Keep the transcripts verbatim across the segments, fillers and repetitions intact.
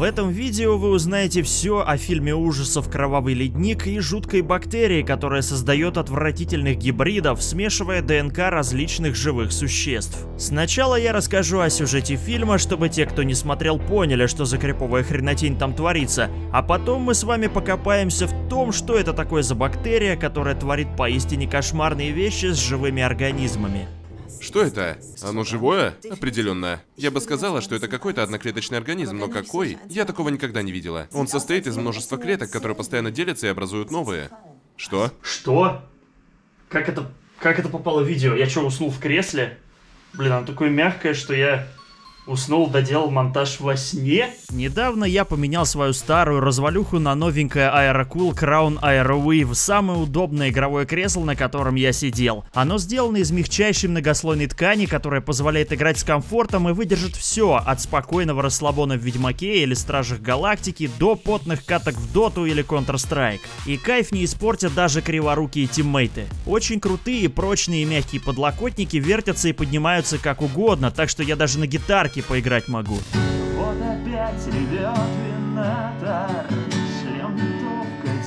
В этом видео вы узнаете все о фильме ужасов «Кровавый ледник» и жуткой бактерии, которая создает отвратительных гибридов, смешивая ДНК различных живых существ. Сначала я расскажу о сюжете фильма, чтобы те, кто не смотрел, поняли, что за криповая хренотень там творится, а потом мы с вами покопаемся в том, что это такое за бактерия, которая творит поистине кошмарные вещи с живыми организмами. Что это? Оно живое? Определенно. Я бы сказала, что это какой-то одноклеточный организм, но какой? Я такого никогда не видела. Он состоит из множества клеток, которые постоянно делятся и образуют новые. Что? Что? Как это... Как это попало в видео? Я что, уснул в кресле? Блин, оно такое мягкое, что я... Уснул, доделал монтаж во сне? Недавно я поменял свою старую развалюху на новенькое Aerocool Crown AeroWave, самое удобное игровое кресло, на котором я сидел. Оно сделано из мягчайшей многослойной ткани, которая позволяет играть с комфортом и выдержит все, от спокойного расслабона в Ведьмаке или Стражах Галактики до потных каток в Доту или Counter-Strike. И кайф не испортят даже криворукие тиммейты. Очень крутые, прочные и мягкие подлокотники вертятся и поднимаются как угодно, так что я даже на гитарке поиграть могу. Вот опять ревет винатор, шлем винтовка,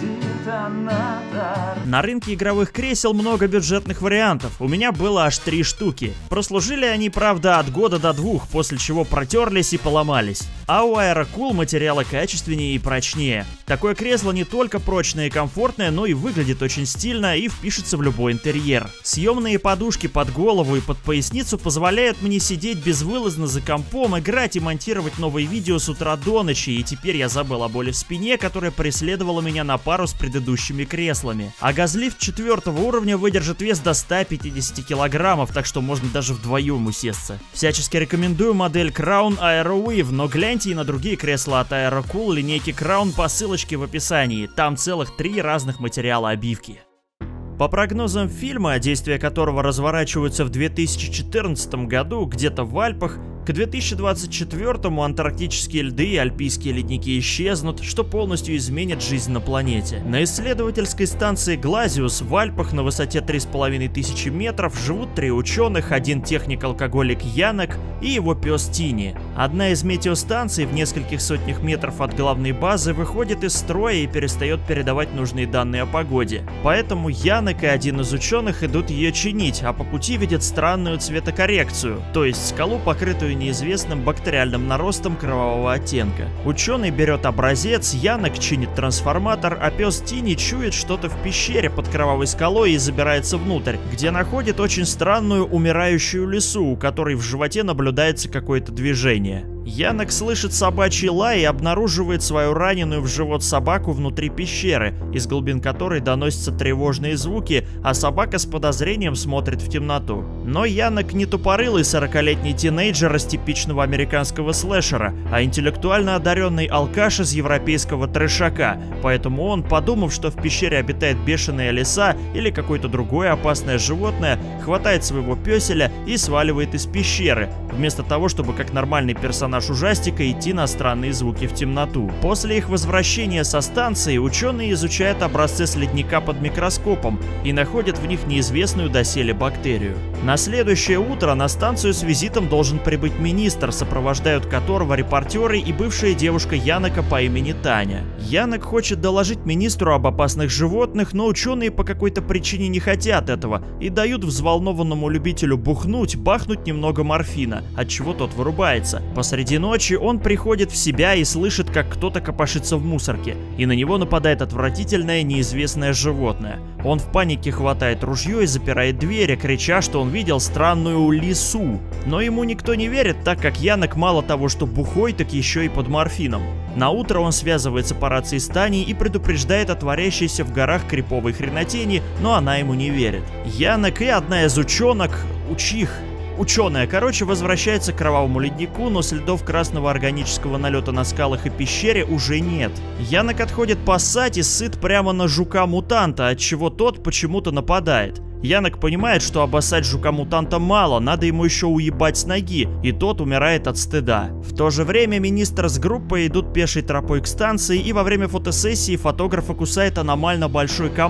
детонатор. На рынке игровых кресел много бюджетных вариантов, у меня было аж три штуки. Прослужили они, правда, от года до двух, после чего протерлись и поломались. А у Aerocool материалы качественнее и прочнее. Такое кресло не только прочное и комфортное, но и выглядит очень стильно и впишется в любой интерьер. Съемные подушки под голову и под поясницу позволяют мне сидеть безвылазно за компом, играть и монтировать новые видео с утра до ночи, и теперь я забыл о боли в спине, которая преследовала меня на пару с предыдущими креслами. А газлифт четвертого уровня выдержит вес до ста пятидесяти килограммов, так что можно даже вдвоем усесться. Всячески рекомендую модель Crown AeroWave, но гляньте и на другие кресла от Aerocool линейки Crown по ссылочке в описании, там целых три разных материала обивки. По прогнозам фильма, действия которого разворачиваются в две тысячи четырнадцатом году где-то в Альпах, к две тысячи двадцать четвёртому антарктические льды и альпийские ледники исчезнут, что полностью изменит жизнь на планете. На исследовательской станции Глазиус в Альпах на высоте три с половиной тысячи метров живут три ученых, один техник-алкоголик Янок и его пес Тини. Одна из метеостанций в нескольких сотнях метров от главной базы выходит из строя и перестает передавать нужные данные о погоде. Поэтому Янок и один из ученых идут ее чинить, а по пути видят странную цветокоррекцию, то есть скалу, покрытую неизвестным бактериальным наростом кровавого оттенка. Ученый берет образец, Янок чинит трансформатор, а пес Тини чует что-то в пещере под кровавой скалой и забирается внутрь, где находит очень странную умирающую лису, у которой в животе наблюдается какое-то движение. Янок слышит собачий лай и обнаруживает свою раненую в живот собаку внутри пещеры, из глубин которой доносятся тревожные звуки, а собака с подозрением смотрит в темноту. Но Янок не тупорылый сорокалетний тинейджер из типичного американского слэшера, а интеллектуально одаренный алкаш из европейского трэшака, поэтому он, подумав, что в пещере обитает бешеная лиса или какое-то другое опасное животное, хватает своего пёселя и сваливает из пещеры, вместо того, чтобы как нормальный персонаж ужастика идти на странные звуки в темноту. После их возвращения со станции ученые изучают образцы с ледника под микроскопом и находят в них неизвестную доселе бактерию. На следующее утро на станцию с визитом должен прибыть министр, сопровождают которого репортеры и бывшая девушка Янока по имени Таня. Янок хочет доложить министру об опасных животных, но ученые по какой-то причине не хотят этого и дают взволнованному любителю бухнуть, бахнуть немного морфина, отчего тот вырубается. Посреди ночи он приходит в себя и слышит, как кто-то копошится в мусорке, и на него нападает отвратительное неизвестное животное. Он в панике хватает ружье и запирает двери, крича, что он видел странную лису. Но ему никто не верит, так как Янок мало того, что бухой, так еще и под морфином. На утро он связывается по рации с Таней и предупреждает о творящейся в горах криповой хренотени, но она ему не верит. Янок и одна из ученок, учих, Ученая, короче, возвращается к кровавому леднику, но следов красного органического налета на скалах и пещере уже нет. Янок отходит поссать и сыт прямо на жука-мутанта, отчего тот почему-то нападает. Янок понимает, что обоссать жука-мутанта мало, надо ему еще уебать с ноги, и тот умирает от стыда. В то же время министр с группой идут пешей тропой к станции, и во время фотосессии фотографа кусает аномально большой комар,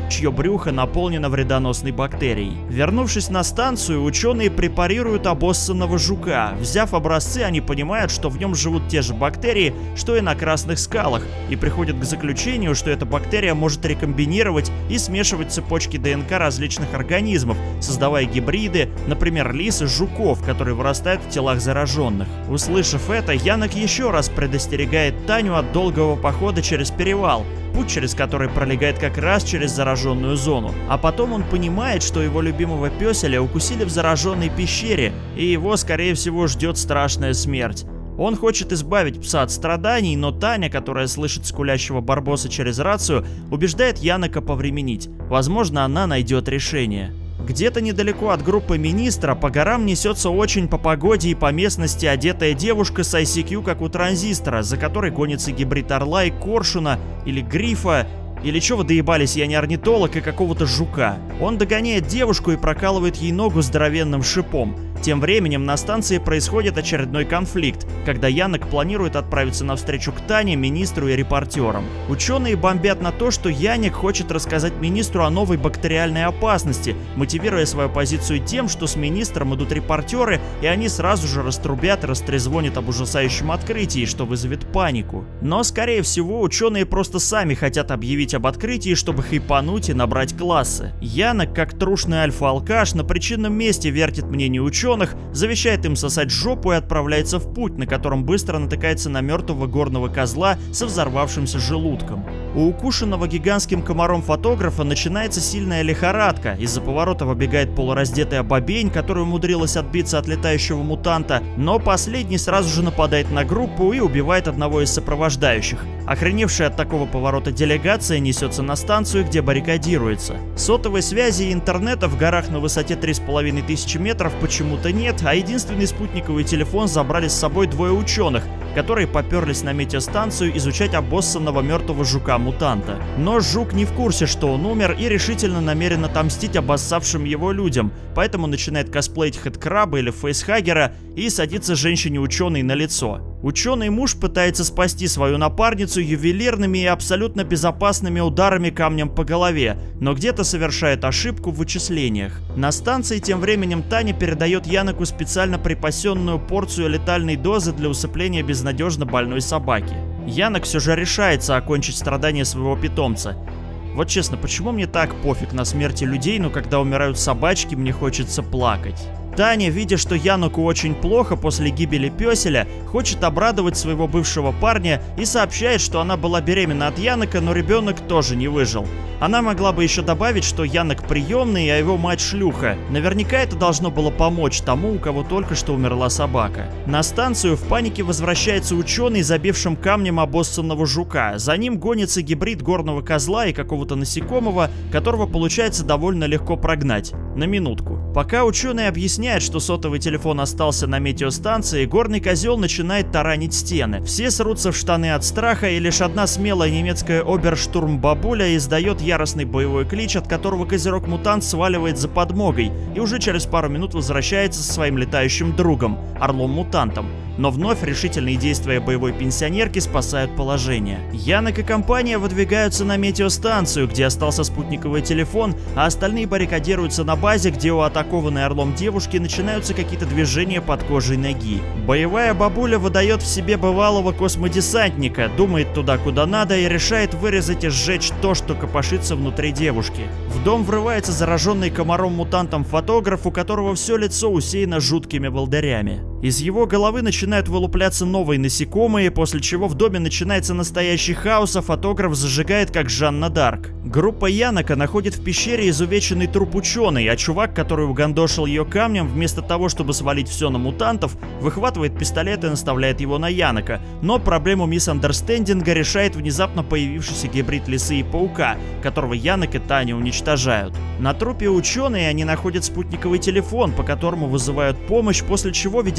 чье брюхо наполнено вредоносной бактерией. Вернувшись на станцию, ученые препарируют обоссанного жука. Взяв образцы, они понимают, что в нем живут те же бактерии, что и на Красных скалах, и приходят к заключению, что эта бактерия может рекомбинировать и смешивать цепочки ДНК различных организмов, создавая гибриды, например, лис и жуков, которые вырастают в телах зараженных. Услышав это, Янок еще раз предостерегает Таню от долгого похода через перевал, путь через который пролегает как раз через зараженную зону. А потом он понимает, что его любимого пёселя укусили в зараженной пещере, и его, скорее всего, ждет страшная смерть. Он хочет избавить пса от страданий, но Таня, которая слышит скулящего барбоса через рацию, убеждает Янока повременить. Возможно, она найдет решение. Где-то недалеко от группы министра по горам несется очень по погоде и по местности одетая девушка с ай си кью, как у транзистора, за которой гонится гибрид орла и коршуна, или грифа, или чё вы доебались, я не орнитолог, и какого-то жука. Он догоняет девушку и прокалывает ей ногу здоровенным шипом. Тем временем на станции происходит очередной конфликт, когда Янок планирует отправиться навстречу к Тане, министру и репортерам. Ученые бомбят на то, что Янек хочет рассказать министру о новой бактериальной опасности, мотивируя свою позицию тем, что с министром идут репортеры, и они сразу же раструбят и растрезвонят об ужасающем открытии, что вызовет панику. Но, скорее всего, ученые просто сами хотят объявить об открытии, чтобы хайпануть и набрать классы. Янок, как трушный альфа-алкаш, на причинном месте вертит мнение ученых, завещает им сосать жопу и отправляется в путь, на котором быстро натыкается на мертвого горного козла со взорвавшимся желудком. У укушенного гигантским комаром фотографа начинается сильная лихорадка. Из-за поворота выбегает полураздетая бобень, которая умудрилась отбиться от летающего мутанта, но последний сразу же нападает на группу и убивает одного из сопровождающих. Охреневшая от такого поворота делегация несется на станцию, где баррикадируется. Сотовой связи и интернета в горах на высоте три с половиной тысячи метров почему-то нет, а единственный спутниковый телефон забрали с собой двое ученых, которые поперлись на метеостанцию изучать обоссанного мертвого жука-мутанта. Но жук не в курсе, что он умер, и решительно намерен отомстить обоссавшим его людям, поэтому начинает косплеить хэдкраба или фейсхаггера и садится женщине-ученой на лицо. Ученый муж пытается спасти свою напарницу ювелирными и абсолютно безопасными ударами камнем по голове, но где-то совершает ошибку в вычислениях. На станции тем временем Таня передает Яноку специально припасенную порцию летальной дозы для усыпления безнадежно больной собаки. Янок все же решается окончить страдания своего питомца. Вот честно, почему мне так пофиг на смерти людей, но когда умирают собачки, мне хочется плакать? Таня, видя, что Яноку очень плохо после гибели пёселя, хочет обрадовать своего бывшего парня и сообщает, что она была беременна от Янока, но ребенок тоже не выжил. Она могла бы еще добавить, что Янок приемный, а его мать шлюха. Наверняка это должно было помочь тому, у кого только что умерла собака. На станцию в панике возвращается ученый, забившим камнем обоссанного жука. За ним гонится гибрид горного козла и какого-то насекомого, которого получается довольно легко прогнать. На минутку. Пока ученый объясняет, что сотовый телефон остался на метеостанции, горный козел начинает таранить стены. Все срутся в штаны от страха, и лишь одна смелая немецкая оберштурмбабуля издает яростный боевой клич, от которого козерог-мутант сваливает за подмогой и уже через пару минут возвращается со своим летающим другом, орлом-мутантом. Но вновь решительные действия боевой пенсионерки спасают положение. Янок и компания выдвигаются на метеостанцию, где остался спутниковый телефон, а остальные баррикадируются на базе, где у атакованной орлом девушки начинаются какие-то движения под кожей ноги. Боевая бабуля выдает в себе бывалого космодесантника, думает туда, куда надо, и решает вырезать и сжечь то, что копошится внутри девушки. В дом врывается зараженный комаром-мутантом фотограф, у которого все лицо усеяно жуткими волдырями. Из его головы начинают вылупляться новые насекомые, после чего в доме начинается настоящий хаос, а фотограф зажигает как Жанна Дарк. Группа Янока находит в пещере изувеченный труп ученый, а чувак, который угандошил ее камнем, вместо того, чтобы свалить все на мутантов, выхватывает пистолет и наставляет его на Янока. Но проблему миссандерстендинга решает внезапно появившийся гибрид лисы и паука, которого Янок и Таня уничтожают. На трупе ученые они находят спутниковый телефон, по которому вызывают помощь, после чего видят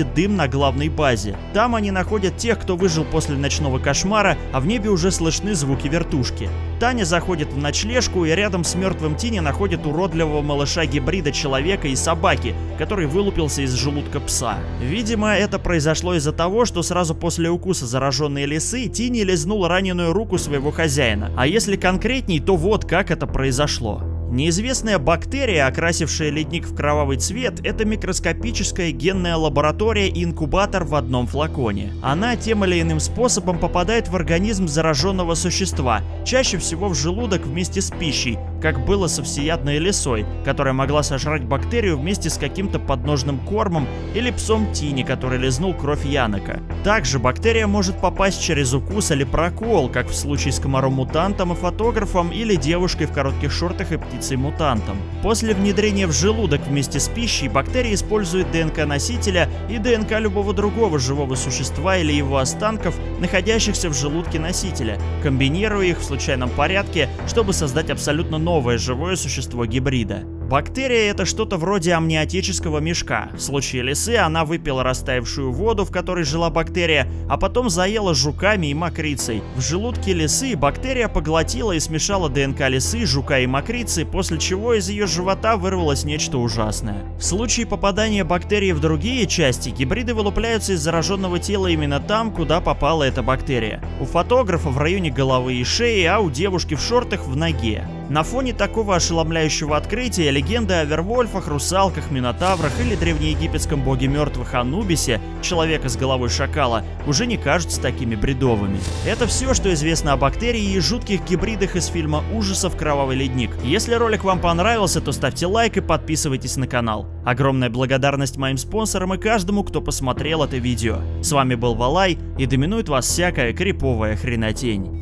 видят дым на главной базе. Там они находят тех, кто выжил после ночного кошмара, а в небе уже слышны звуки вертушки. Таня заходит в ночлежку и рядом с мертвым Тини находит уродливого малыша-гибрида человека и собаки, который вылупился из желудка пса. Видимо, это произошло из-за того, что сразу после укуса зараженной лисы Тини лизнул раненую руку своего хозяина. А если конкретней, то вот как это произошло. Неизвестная бактерия, окрасившая ледник в кровавый цвет, это микроскопическая генная лаборатория и инкубатор в одном флаконе. Она тем или иным способом попадает в организм зараженного существа, чаще всего в желудок вместе с пищей, как было со всеядной лисой, которая могла сожрать бактерию вместе с каким-то подножным кормом, или псом Тини, который лизнул кровь Янока. Также бактерия может попасть через укус или прокол, как в случае с комаром-мутантом и фотографом, или девушкой в коротких шортах и птицей-мутантом. После внедрения в желудок вместе с пищей бактерия использует ДНК-носителя и ДНК любого другого живого существа или его останков, находящихся в желудке носителя, комбинируя их в случайном порядке, чтобы создать абсолютно новое живое существо гибрида. Бактерия — это что-то вроде амниотического мешка. В случае лисы она выпила растаявшую воду, в которой жила бактерия, а потом заела жуками и мокрицей. В желудке лисы бактерия поглотила и смешала ДНК лисы, жука и мокрицы, после чего из ее живота вырвалось нечто ужасное. В случае попадания бактерии в другие части, гибриды вылупляются из зараженного тела именно там, куда попала эта бактерия. У фотографа в районе головы и шеи, а у девушки в шортах в ноге. На фоне такого ошеломляющего открытия легенды о вервольфах, русалках, минотаврах или древнеегипетском боге мертвых Анубисе, человека с головой шакала, уже не кажутся такими бредовыми. Это все, что известно о бактерии и жутких гибридах из фильма ужасов «Кровавый ледник». Если ролик вам понравился, то ставьте лайк и подписывайтесь на канал. Огромная благодарность моим спонсорам и каждому, кто посмотрел это видео. С вами был Валай, и доминует вас всякая криповая хренотень.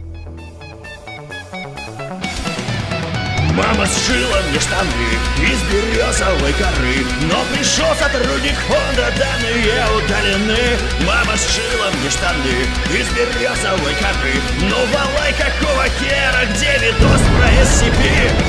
Мама сшила мне штаны из березовой коры, но пришел сотрудник фонда, данные удалены. Мама сшила мне штаны из березовой коры, но Валай, какого хера, где видос про эс си пи?